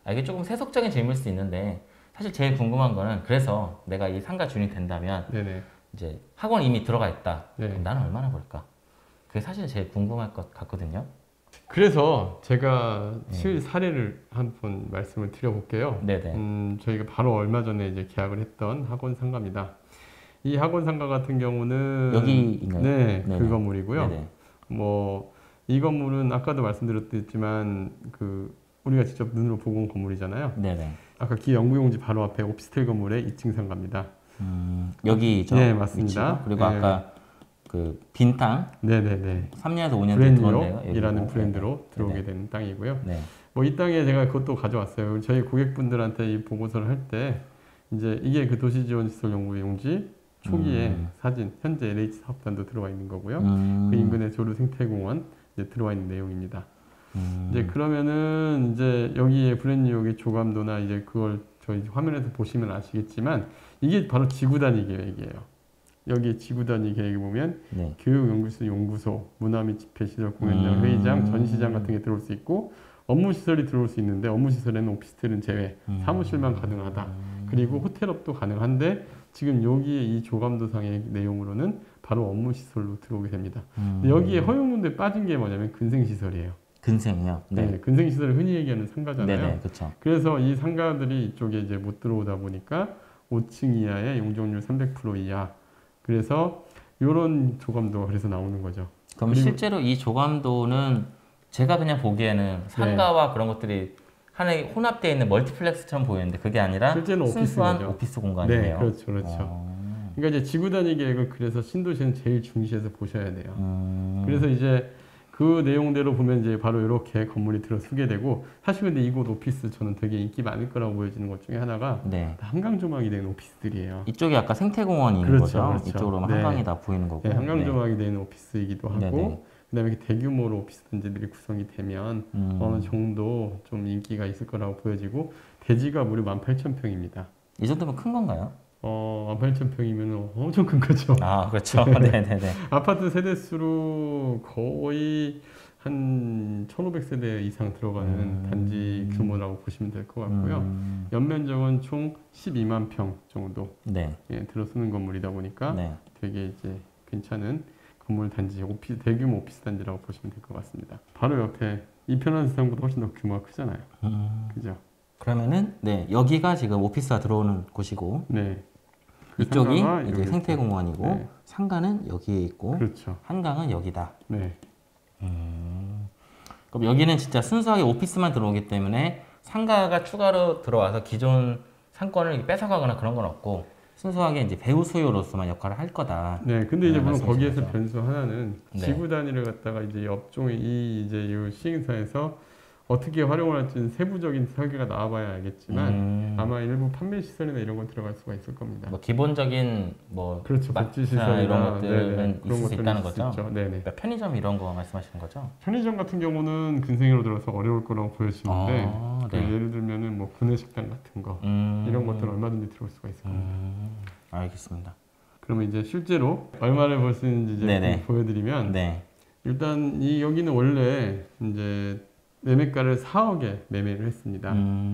이게 조금 세속적인 질문일 수 있는데 사실 제일 궁금한 거는 그래서 내가 이 상가 주인이 된다면 네네. 이제 학원 이미 들어가 있다. 네. 그럼 나는 얼마나 벌까? 그게 사실 제일 궁금할 것 같거든요. 그래서 제가 실 사례를 한번 말씀을 드려볼게요. 네네. 저희가 바로 얼마 전에 이제 계약을 했던 학원 상가입니다. 이 학원 상가 같은 경우는 여기인가요? 네, 그 네네. 건물이고요. 네네. 뭐 이 건물은 아까도 말씀드렸지만 그 우리가 직접 눈으로 보고 온 건물이잖아요. 네네. 아까 기영구용지 바로 앞에 오피스텔 건물의 2층 상가입니다. 여기죠. 네, 맞습니다. 위치가. 그리고 네. 아까 그 빈 땅 네네네. 3년에서 5년 뒤에 들어온대요. 브랜뉴욕이라는 여기고. 브랜드로 네네. 들어오게 네네. 된 땅이고요. 네. 뭐 이 땅에 제가 그것도 가져왔어요. 저희 고객분들한테 이 보고서를 할 때 이제 이게 그 도시지원시설연구의 용지 초기에 사진, 현재 LH 사업단도 들어와 있는 거고요. 그 인근의 조류 생태공원 이제 들어와 있는 내용입니다. 이제 그러면은 이제 여기에 브랜뉴욕의 조감도나 이제 그걸 저희 화면에서 보시면 아시겠지만 이게 바로 지구 단위 계획이에요. 여기 지구 단위 계획에 보면 네. 교육연구소, 연구소, 문화 및 집회시설, 공연장, 회의장, 전시장 같은 게 들어올 수 있고 업무시설이 들어올 수 있는데 업무시설에는 오피스텔은 제외, 사무실만 가능하다. 그리고 호텔업도 가능한데 지금 여기에 이 조감도상의 내용으로는 바로 업무시설로 들어오게 됩니다. 근데 여기에 허용론도에 빠진 게 뭐냐면 근생시설이에요. 근생이요. 네. 네, 근생시설을 흔히 얘기하는 상가잖아요. 네네. 그렇죠. 그래서 이 상가들이 이쪽에 이제 못 들어오다 보니까 5층 이하의 용적률 300% 이하. 그래서 이런 조감도가 그래서 나오는 거죠. 그럼 그리고- 실제로 이 조감도는 제가 그냥 보기에는 상가와 그런 것들이 하나의 혼합되어 있는 멀티플렉스처럼 보이는데 그게 아니라 실제는 순수한 오피스죠. 오피스 공간이에요. 네, 그렇죠, 그렇죠. 그러니까 이제 지구 단위 계획을 그래서 신도시는 제일 중시해서 보셔야 돼요. 그래서 이제 그 내용대로 보면 이제 바로 이렇게 건물이 들어서게 되고 사실 근데 이곳 오피스 저는 되게 인기 많을 거라고 보여지는 것 중에 하나가 네. 다 한강 조망이 되는 오피스들이에요. 이쪽이 아까 생태공원이 있는 그렇죠, 거죠. 그렇죠. 이쪽으로 네. 한강이 다 보이는 거고. 네, 한강 조망이 되는 오피스이기도 하고 네네. 그다음에 이렇게 대규모로 오피스 단지들이 구성이 되면 어느 정도 좀 인기가 있을 거라고 보여지고 대지가 무려 18,000평입니다. 이 정도면 큰 건가요? 18,000평이면 엄청 큰 거죠. 아, 그렇죠. 네네네. 아파트 세대수로 거의 한 1,500세대 이상 들어가는 단지 규모라고 보시면 될 것 같고요. 연면적은 총 12만 평 정도 네. 들어서는 건물이다 보니까 네. 되게 이제 괜찮은 건물 단지, 대규모 오피스 단지라고 보시면 될 것 같습니다. 바로 옆에 이편한 세상보다 훨씬 더 규모가 크잖아요. 그죠? 그러면은 네 여기가 지금 오피스가 들어오는 곳이고 네. 그 이쪽이 상가가 이제 여기 생태공원이고 네. 상가는 여기에 있고 그렇죠. 한강은 여기다. 네. 그럼 여기는 진짜 순수하게 오피스만 들어오기 때문에 상가가 추가로 들어와서 기존 상권을 뺏어가거나 그런 건 없고 순수하게 이제 배후 수요로서만 역할을 할 거다. 네, 근데 이제 물론 말씀이신 거기에서 거죠. 변수 하나는 네. 지구 단위를 갖다가 이제 업종의 이제 이 시행사에서 어떻게 활용을 할지는 세부적인 설계가 나와봐야 알겠지만 아마 일부 판매 시설이나 이런 건 들어갈 수가 있을 겁니다. 뭐 기본적인 뭐 그렇죠, 마트나 복지 시설이나 이런 것들은 네네, 있을 그런 수 것들은 있다는 있을 수 거죠. 있죠. 네네. 그러니까 편의점 이런 거 말씀하시는 거죠? 편의점 같은 경우는 근생으로 들어서 어려울 거라고 보여지는데 아, 그 네. 예를 들면은 뭐 구내식당 같은 거 이런 것들은 얼마든지 들어올 수가 있을 겁니다. 알겠습니다. 그러면 이제 실제로 얼마를 벌 수 있는지 이제 네네. 좀 보여드리면 네. 일단 이 여기는 원래 이제 매매가를 4억에 매매를 했습니다.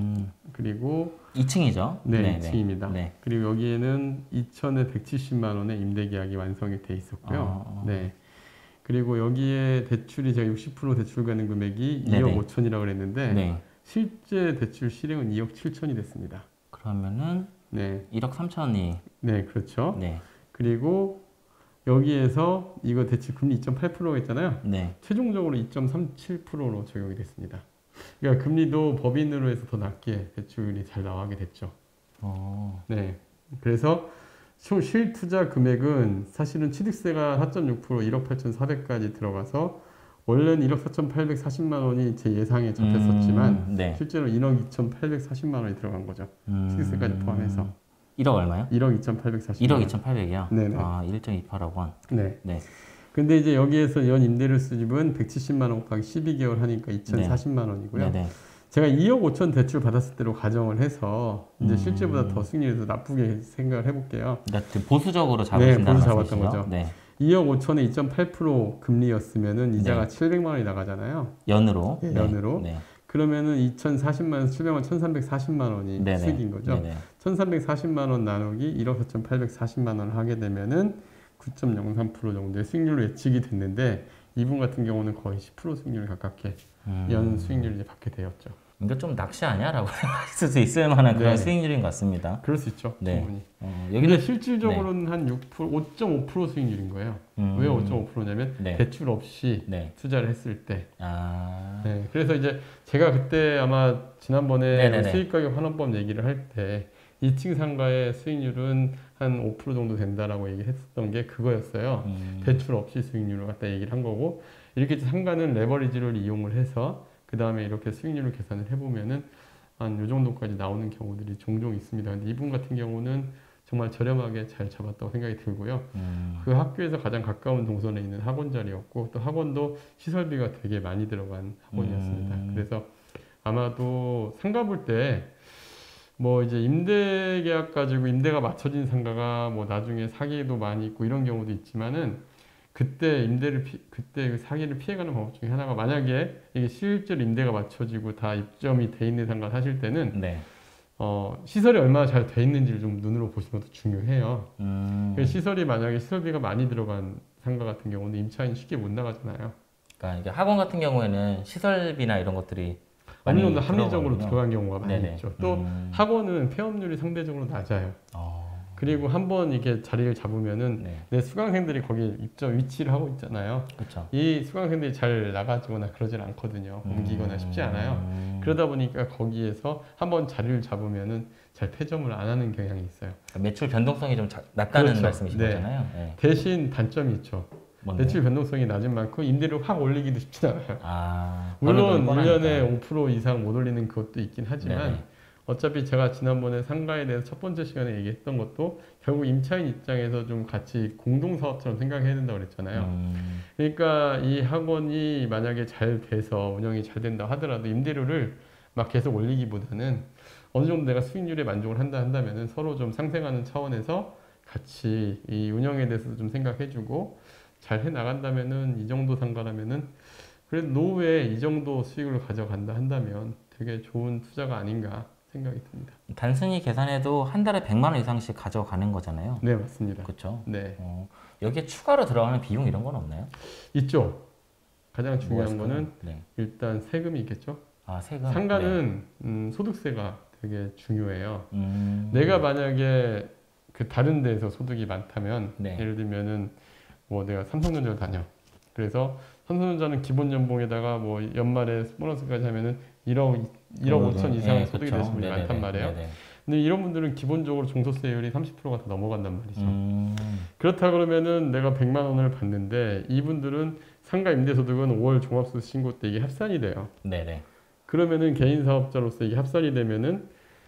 그리고 2층이죠? 네, 2층입니다. 네. 그리고 여기에는 2천에 170만 원의 임대 계약이 완성이 돼 있었고요. 네. 그리고 여기에 대출이 제가 60% 대출 가능 금액이 네네. 2억 5천이라고 그랬는데 네. 실제 대출 실행은 2억 7천이 됐습니다. 그러면은 네. 1억 3천이 네, 그렇죠. 네. 그리고 여기에서 이거 대출 금리 2.8%가 있잖아요. 네. 최종적으로 2.37%로 적용이 됐습니다. 그러니까 금리도 법인으로 해서 더 낮게 대출이 잘 나가게 됐죠. 네. 그래서 실투자 금액은 사실은 취득세가 4.6% 1억 8,400까지 들어가서 원래는 1억 4,840만 원이 제 예상에 잡혔었지만 네. 실제로 1억 2,840만 원이 들어간 거죠. 취득세까지 포함해서 1억 얼마요? 1억 2,840만 1억 원. 2,800이요? 네네. 아, 1.28억 원. 네. 네. 근데 이제 여기에서 연 임대료 수입은 170만 원 곱하기 12개월 하니까 2,040만 원이고요. 네네. 제가 2억 5천 대출 받았을 때로 가정을 해서 이제 실제보다 더 수익률이 더 나쁘게 생각을 해볼게요. 그러니까 보수적으로 네, 잡으신다는 보수 말씀이시죠? 잡았던 거죠. 네. 2억 5천에 2.8% 금리였으면은 이자가 네. 700만 원이 나가잖아요. 연으로. 네, 네. 연으로. 네. 그러면은 2,040만 원, 700만 1,340만 원이 네네. 수익인 거죠. 네네. 1,340만 원 나누기 1억 4,840만 원을 하게 되면은 9.03% 정도의 수익률로 예측이 됐는데 이분 같은 경우는 거의 10% 수익률에 가깝게 연 수익률을 이제 받게 되었죠. 이거 좀 낚시 아니야라고 생각했을 수 있을 만한 그런 네. 수익률인 것 같습니다. 그럴 수 있죠. 네. 충분히. 여기는 근데 실질적으로는 한 6%, 5.5% 수익률인 거예요. 왜 5.5%냐면 네. 대출 없이 네. 투자를 했을 때. 아. 네, 그래서 이제 제가 그때 아마 지난번에 네네네. 수익가격 환원법 얘기를 할 때 2층 상가의 수익률은 한 5% 정도 된다라고 얘기를 했었던 게 그거였어요. 대출 없이 수익률을 갖다 얘기를 한 거고 이렇게 상가는 레버리지를 이용을 해서 그 다음에 이렇게 수익률을 계산을 해보면은 한 이 정도까지 나오는 경우들이 종종 있습니다. 근데 이분 같은 경우는 정말 저렴하게 잘 잡았다고 생각이 들고요. 그 학교에서 가장 가까운 동선에 있는 학원 자리였고 또 학원도 시설비가 되게 많이 들어간 학원이었습니다. 그래서 아마도 상가 볼 때 뭐 이제 임대 계약 가지고 임대가 맞춰진 상가가 뭐 나중에 사기도 많이 있고 이런 경우도 있지만은 그때 그때 그 사기를 피해가는 방법 중에 하나가 만약에 이게 실제로 임대가 맞춰지고 다 입점이 돼 있는 상가 사실 때는 네. 시설이 얼마나 잘 돼 있는지를 좀 눈으로 보시는 것도 중요해요. 그래서 시설이 만약에 시설비가 많이 들어간 상가 같은 경우는 임차인이 쉽게 못 나가잖아요. 그러니까 이게 학원 같은 경우에는 시설비나 이런 것들이 어느 많이 정도 합리적으로 들어가거든요. 들어간 경우가 많이 네네. 있죠. 또 학원은 폐업률이 상대적으로 낮아요. 그리고 한번 이게 자리를 잡으면은 네. 내 수강생들이 거기 입점 위치를 하고 있잖아요. 그렇죠. 이 수강생들이 잘 나가지거나 그러질 않거든요. 옮기거나 쉽지 않아요. 그러다 보니까 거기에서 한번 자리를 잡으면은 잘 폐점을 안 하는 경향이 있어요. 그러니까 매출 변동성이 좀 낮다는 그렇죠. 말씀이신 네. 거잖아요. 네. 대신 단점이 있죠. 뭔데요? 매출 변동성이 낮은 만큼 임대를 확 올리기도 쉽지 않아요. 아, 물론 뻔하니까. 1년에 5% 이상 못 올리는 그것도 있긴 하지만 네네. 어차피 제가 지난번에 상가에 대해서 첫 번째 시간에 얘기했던 것도 결국 임차인 입장에서 좀 같이 공동사업처럼 생각해야 된다고 그랬잖아요. 그러니까 이 학원이 만약에 잘 돼서 운영이 잘 된다 하더라도 임대료를 막 계속 올리기보다는 어느 정도 내가 수익률에 만족을 한다면은 서로 좀 상생하는 차원에서 같이 이 운영에 대해서 좀 생각해주고 잘 해 나간다면은 이 정도 상가라면은 그래도 노후에 이 정도 수익을 가져간다 한다면 되게 좋은 투자가 아닌가 생각이 듭니다. 단순히 계산해도 한 달에 100만 원 이상씩 가져가는 거잖아요. 네, 맞습니다. 그렇죠. 네, 여기에 추가로 들어가는 비용 이런 건 없나요? 있죠. 가장 뭐가 중요한 있을까요? 거는 네. 일단 세금이 있겠죠. 아, 세금. 상가는 소득세가 되게 중요해요. 네. 내가 만약에 그 다른 데에서 소득이 많다면 네. 예를 들면은 뭐 내가 삼성전자를 다녀. 그래서 삼성전자는 기본 연봉에다가 뭐 연말에 보너스까지 하면은 1억 5천 이상의 소득이 그쵸. 되시는 분이 네네네. 많단 말이에요. 네네. 근데 이런 분들은 기본적으로 종소세율이 30%가 다 넘어간단 말이죠. 음. 그렇다 그러면은 내가 100만 원을 받는데 이분들은 상가 임대소득은 5월 종합소득 신고 때 이게 합산이 돼요. 네네. 그러면은 개인 사업자로서 이게 합산이 되면은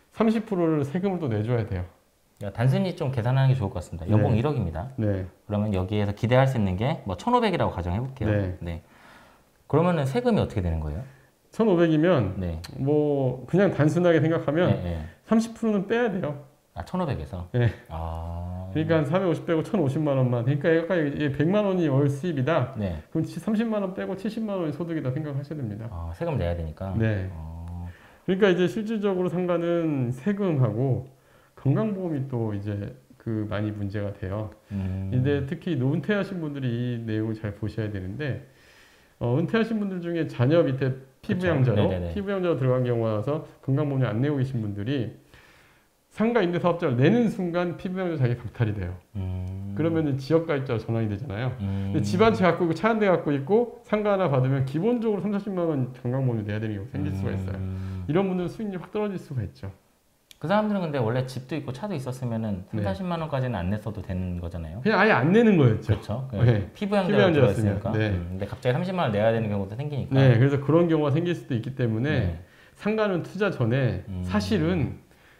30%를 세금을 또 내줘야 돼요. 그러니까 단순히 좀 계산하는 게 좋을 것 같습니다. 연봉 네. 1억입니다. 네. 그러면 여기에서 기대할 수 있는 게 뭐 1,500이라고 가정해 볼게요. 네. 네. 그러면은 세금이 어떻게 되는 거예요? 1,500이면 네. 뭐 그냥 단순하게 생각하면 네, 네. 30%는 빼야 돼요. 아, 1,500에서. 네. 아. 그러니까 한 450 빼고 1,050만 원만. 그러니까 약간 이게 100만 원이 월 수입이다. 네. 그럼 30만 원 빼고 70만 원이 소득이다 생각하셔야 됩니다. 아, 세금 내야 되니까. 네. 그러니까 이제 실질적으로 상가는 세금하고 건강보험이 또 이제 그 많이 문제가 돼요. 근데 특히 은퇴하신 분들이 이 내용을 잘 보셔야 되는데 은퇴하신 분들 중에 자녀 밑에 피부양자로 피부양자로 들어간 경우가 와서 건강보험료 안 내고 계신 분들이 상가 임대사업자를 내는 순간 피부양자 자기 박탈이 돼요. 그러면 지역가입자로 전환이 되잖아요. 근데 집 한 채 갖고 있고 차 한 대 갖고 있고 상가 하나 받으면 기본적으로 30~40만 원 건강보험료 내야 되는 경우가 생길 수가 있어요. 이런 분들은 수익률이 확 떨어질 수가 있죠. 그 사람들은 근데 원래 집도 있고 차도 있었으면은 3, 네. 40만 원까지는 안 냈어도 되는 거잖아요. 그냥 아예 안 내는 거였죠. 그렇죠. 네. 피부양자가 피부양자였으면. 들어있으니까. 네. 근데 갑자기 30만 원 내야 되는 경우도 생기니까. 네, 그래서 그런 경우가 생길 수도 있기 때문에 네. 상가는 투자 전에 사실은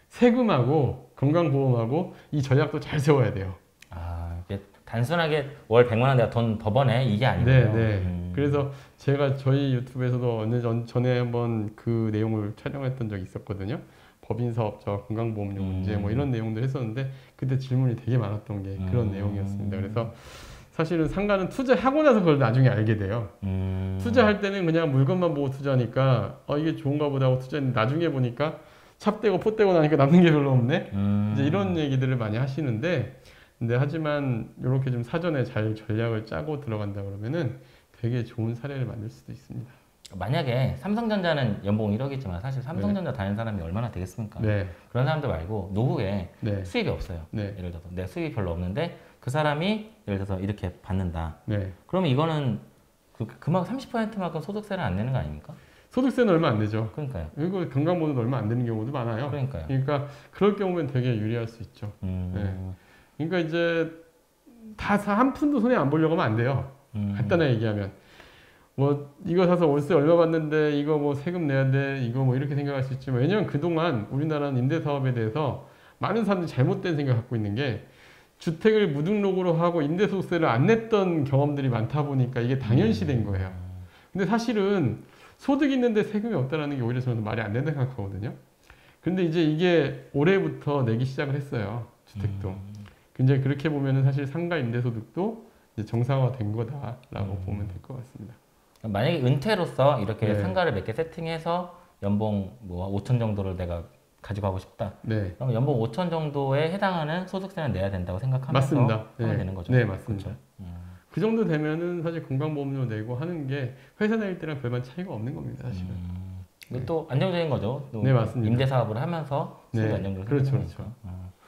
세금하고 건강보험하고 이 전략도 잘 세워야 돼요. 아, 이게 단순하게 월 100만 원 내가 돈 더 버네 이게 아니고요. 네. 그래서 제가 저희 유튜브에서도 어느 전에 한번 그 내용을 촬영했던 적이 있었거든요. 법인 사업자 건강보험료 문제 뭐 이런 내용들 했었는데 그때 질문이 되게 많았던 게 그런 내용이었습니다. 그래서 사실은 상가는 투자하고 나서 그걸 나중에 알게 돼요. 투자할 때는 그냥 물건만 보고 투자하니까 이게 좋은가 보다 하고 투자했는데 나중에 보니까 찹대고 포대고 나니까 남는 게 별로 없네. 이제 이런 얘기들을 많이 하시는데, 근데 하지만 이렇게 좀 사전에 잘 전략을 짜고 들어간다 그러면은 되게 좋은 사례를 만들 수도 있습니다. 만약에 삼성전자는 연봉 1억이지만 사실 삼성전자 다니는 사람이 얼마나 되겠습니까? 네, 그런 사람들 말고 노후에 네, 수입이 없어요. 네, 예를 들어서 내 수입이 별로 없는데 그 사람이 예를 들어서 이렇게 받는다. 네. 그러면 이거는 그만큼 30%만큼 소득세를 안 내는 거 아닙니까? 소득세는 얼마 안 되죠. 그러니까요. 그리고 건강보험도 얼마 안 되는 경우도 많아요. 그러니까요. 그러니까 그럴 경우엔 되게 유리할 수 있죠. 네. 그러니까 이제 다 한 푼도 손에 안 보려고 하면 안 돼요. 간단하게 얘기하면 뭐 이거 사서 월세 얼마 받는데 이거 뭐 세금 내야 돼 이거 뭐 이렇게 생각할 수 있지만, 왜냐면 그동안 우리나라는 임대사업에 대해서 많은 사람들이 잘못된 생각 갖고 있는 게 주택을 무등록으로 하고 임대소득세를 안 냈던 경험들이 많다 보니까 이게 당연시된 거예요. 근데 사실은 소득이 있는데 세금이 없다는 게 오히려 저는 말이 안 된다고 생각하거든요. 근데 이제 이게 올해부터 내기 시작을 했어요. 주택도. 근데 그렇게 보면은 사실 상가 임대소득도 이제 정상화된 거다라고 보면 될 것 같습니다. 만약에 은퇴로서 이렇게 네. 상가를 몇 개 세팅해서 연봉 뭐 5천 정도를 내가 가지고 가고 싶다. 네, 그럼 연봉 5천 정도에 해당하는 소득세는 내야 된다고 생각하면서 맞습니다. 하면 네. 되는 거죠. 네, 맞습니다. 그렇죠? 그 정도 되면은 사실 건강보험료 내고 하는 게 회사 다닐 때랑 별반 차이가 없는 겁니다, 사실은. 이게 또 안정적인 거죠. 또 네, 맞습니다. 임대 사업을 하면서 수익 네, 안정적으로 그렇죠, 생기니까. 그렇죠.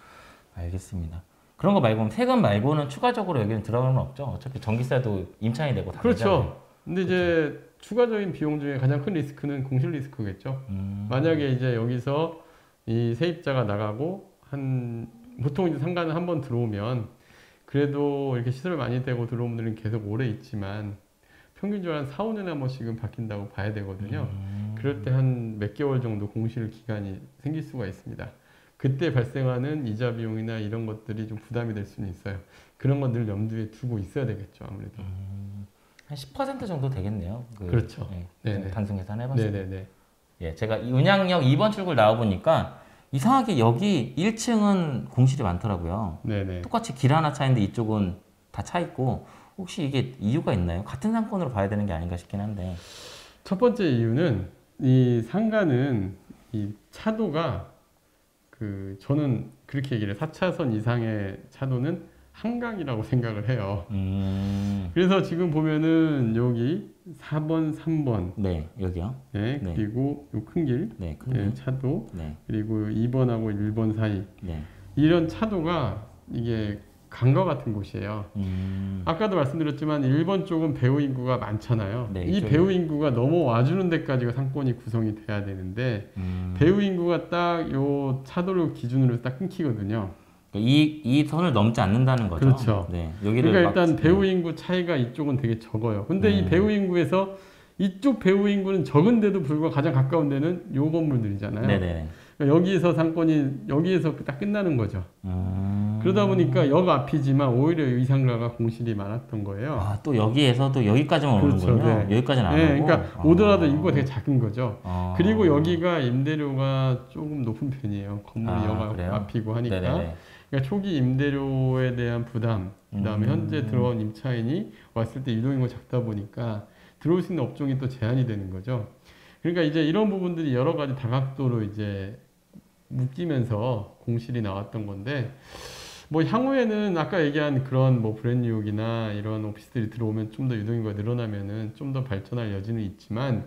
알겠습니다. 그런 거 말고는 세금 말고는 추가적으로 여기는 들어가는 건 없죠. 어차피 전기세도 임차인이 내고 다 내잖아요. 그렇죠. 근데 이제 추가적인 비용 중에 가장 큰 리스크는 공실 리스크겠죠. 만약에 이제 여기서 이 세입자가 나가고 보통 이제 상가는 한 번 들어오면 그래도 이렇게 시설을 많이 떼고 들어오는 분들은 계속 오래 있지만 평균적으로 한 4, 5년에 한 번씩은 바뀐다고 봐야 되거든요. 그럴 때 한 몇 개월 정도 공실 기간이 생길 수가 있습니다. 그때 발생하는 이자 비용이나 이런 것들이 좀 부담이 될 수는 있어요. 그런 건 늘 염두에 두고 있어야 되겠죠, 아무래도. 한 10% 정도 되겠네요. 그렇죠. 예, 네네. 단순 계산해봤을 때. 네네네. 예, 제가 이 은양역 2번 출구를 나와보니까 이상하게 여기 1층은 공실이 많더라고요. 네네. 똑같이 길 하나 차인데 이쪽은 다 차 있고, 혹시 이게 이유가 있나요? 같은 상권으로 봐야 되는 게 아닌가 싶긴 한데. 첫 번째 이유는 이 상가는 이 차도가 저는 그렇게 얘기를 해요. 4차선 이상의 차도는 한강이라고 생각을 해요. 그래서 지금 보면은 여기 4번, 3번, 네, 여기요. 네, 네. 그리고 요 큰 길, 네, 큰 네, 길. 차도, 네, 그리고 2번하고 1번 사이 네. 이런 차도가 이게 강과 같은 곳이에요. 아까도 말씀드렸지만 1번 쪽은 배우 인구가 많잖아요. 네, 이 이쪽에. 배우 인구가 넘어와주는 데까지가 상권이 구성이 돼야 되는데 배우 인구가 딱 요 차도를 기준으로 딱 끊기거든요. 이 선을 넘지 않는다는 거죠. 그렇죠. 네, 여기를 그러니까 일단 막- 배우 인구 차이가 이쪽은 되게 적어요. 근데 이 배우 인구에서 이쪽 배우 인구는 적은데도 불구하고 가장 가까운 데는 요 건물들이잖아요. 네네. 그러니까 여기에서 상권이 여기에서 딱 끝나는 거죠. 그러다 보니까 역 앞이지만 오히려 이 상가가 공실이 많았던 거예요. 아, 또 여기에서도 여기까지만 그렇죠, 오는군요. 네. 여기까지는 안 네, 오고. 그러니까 오더라도 인구가 되게 작은 거죠. 아. 그리고 여기가 임대료가 조금 높은 편이에요. 건물이 아, 역 그래요? 앞이고 하니까. 네네네. 그러니까 초기 임대료에 대한 부담, 그다음에 현재 들어온 임차인이 왔을 때 유동인구가 작다 보니까 들어올 수 있는 업종이 또 제한이 되는 거죠. 그러니까 이제 이런 부분들이 여러 가지 다각도로 이제 묶이면서 공실이 나왔던 건데, 뭐 향후에는 아까 얘기한 그런 뭐 브랜뉴욕이나 이런 오피스들이 들어오면 좀 더 유동인구가 늘어나면은 좀 더 발전할 여지는 있지만,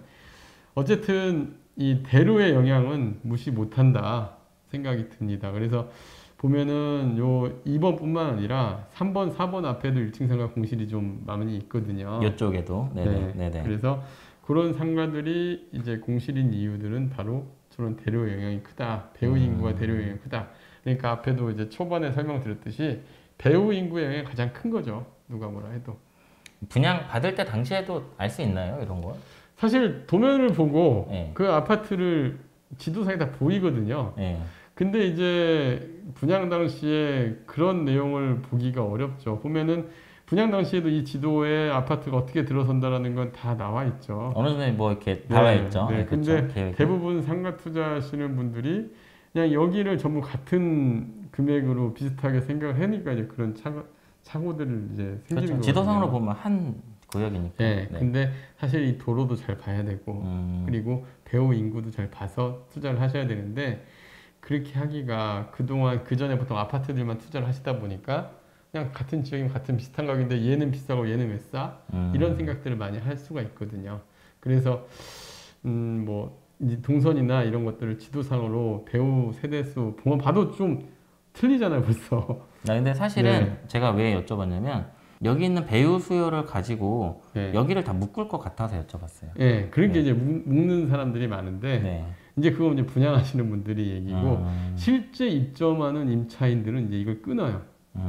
어쨌든 이 대로의 영향은 무시 못한다 생각이 듭니다. 그래서 보면은 요 2번뿐만 아니라 3번, 4번 앞에도 1층 상가 공실이 좀 많이 있거든요. 이쪽에도. 네네. 네네. 그래서 그런 상가들이 이제 공실인 이유들은 바로 저런 대로 영향이 크다. 배우 인구가 대로 영향이 크다. 그러니까 앞에도 이제 초반에 설명드렸듯이 배우 인구의 영향이 가장 큰 거죠. 누가 뭐라 해도. 분양 받을 때 당시에도 알 수 있나요? 이런 거? 사실 도면을 보고 네. 그 아파트를 지도상에 다 보이거든요. 네. 근데 이제 분양 당시에 그런 내용을 보기가 어렵죠. 보면은 분양 당시에도 이 지도에 아파트가 어떻게 들어선다라는 건 다 나와 있죠. 어느 정도 뭐 이렇게 나와 있죠. 네, 그렇죠. 근데 계획이. 대부분 상가 투자하시는 분들이 그냥 여기를 전부 같은 금액으로 비슷하게 생각을 하니까 이제 그런 사고들을 이제 그렇죠. 생기는 거거든요. 지도상으로 보면 한 구역이니까. 네, 네. 근데 사실 이 도로도 잘 봐야 되고 그리고 배우 인구도 잘 봐서 투자를 하셔야 되는데 그렇게 하기가 그동안 그 전에 보통 아파트들만 투자를 하시다 보니까 그냥 같은 지역이면 같은 비슷한 가격인데 얘는 비싸고 얘는 왜 싸? 이런 생각들을 많이 할 수가 있거든요. 그래서 뭐 이 동선이나 이런 것들을 지도상으로 배우 세대수 보면 봐도 좀 틀리잖아요, 벌써. 근데 사실은 네. 제가 왜 여쭤봤냐면 여기 있는 배우 수요를 가지고 네. 여기를 다 묶을 것 같아서 여쭤봤어요. 네, 그렇게 네. 이제 묶는 사람들이 많은데 네. 이제 그거 이제 분양하시는 분들이 얘기고 실제 입점하는 임차인들은 이제 이걸 끊어요.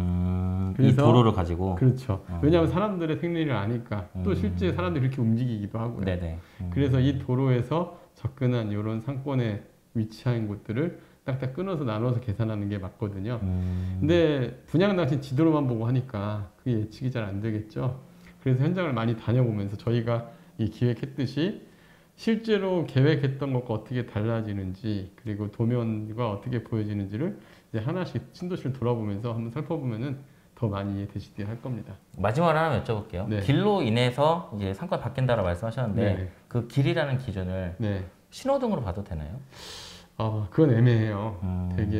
이 그래서 도로를 가지고. 그렇죠. 왜냐하면 사람들의 생리를 아니까 또 실제 사람들이 그렇게 움직이기도 하고요. 네네. 그래서 이 도로에서 접근한 이런 상권에 위치한 곳들을 딱딱 끊어서 나눠서 계산하는 게 맞거든요. 근데 분양 당시 지도로만 보고 하니까 그게 예측이 잘 안 되겠죠. 그래서 현장을 많이 다녀보면서 저희가 이 기획했듯이 실제로 계획했던 것과 어떻게 달라지는지 그리고 도면과 어떻게 보여지는지를 이제 하나씩 신도시를 돌아보면서 한번 살펴보면은 더 많이 이해되시게 할 겁니다. 마지막으로 하나 여쭤볼게요. 네. 길로 인해서 이제 상권이 바뀐다고 말씀하셨는데 네. 그 길이라는 기준을 네. 신호등으로 봐도 되나요? 그건 애매해요. 되게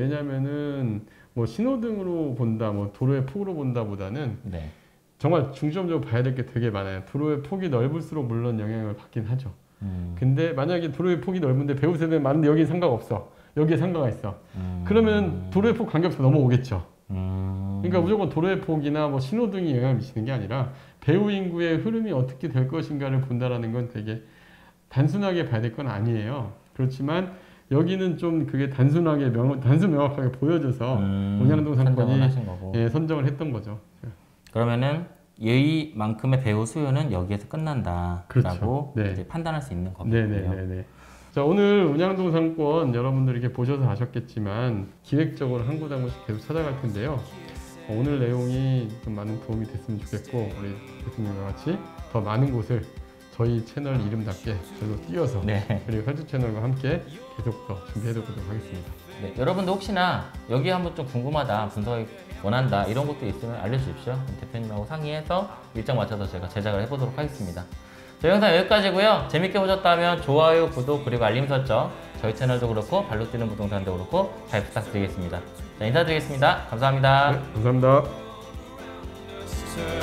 왜냐면은 뭐 신호등으로 본다, 뭐 도로의 폭으로 본다보다는 네. 정말 중점적으로 봐야 될 게 되게 많아요. 도로의 폭이 넓을수록 물론 영향을 받긴 하죠. 근데 만약에 도로의 폭이 넓은데 배우 세대는 많은데 여기 상관없어. 여기에 상가가 있어. 그러면 도로의 폭 관계없어 넘어오겠죠. 그러니까 무조건 도로의 폭이나 뭐 신호등이 영향을 미치는 게 아니라 배우 인구의 흐름이 어떻게 될 것인가를 본다라는 건 되게 단순하게 봐야 될 건 아니에요. 그렇지만 여기는 좀 그게 단순하게 명확하게 보여져서 운양동 상권이 선정을 했던 거죠. 그러면은 이만큼의 배우 수요는 여기에서 끝난다라고 그렇죠. 네. 이제 판단할 수 있는 거고요. 네네네. 자, 오늘 운양동 상권 여러분들 이렇게 보셔서 아셨겠지만 기획적으로 한 곳 한 곳씩 계속 찾아갈 텐데요. 오늘 내용이 좀 많은 도움이 됐으면 좋겠고 우리 대표님과 같이 더 많은 곳을 저희 채널 이름답게 절로 띄워서 그리고 혈주 채널과 함께 계속 더 준비해보도록 하겠습니다. 네, 여러분도 혹시나 여기 한번 좀 궁금하다, 분석이 원한다 이런 것도 있으면 알려주십시오. 대표님하고 상의해서 일정 맞춰서 제가 제작을 해보도록 하겠습니다. 저희 영상 여기까지고요. 재밌게 보셨다면 좋아요, 구독, 그리고 알림 설정 저희 채널도 그렇고 발로 뛰는 부동산도 그렇고 잘 부탁드리겠습니다. 자, 인사드리겠습니다. 감사합니다. 네, 감사합니다.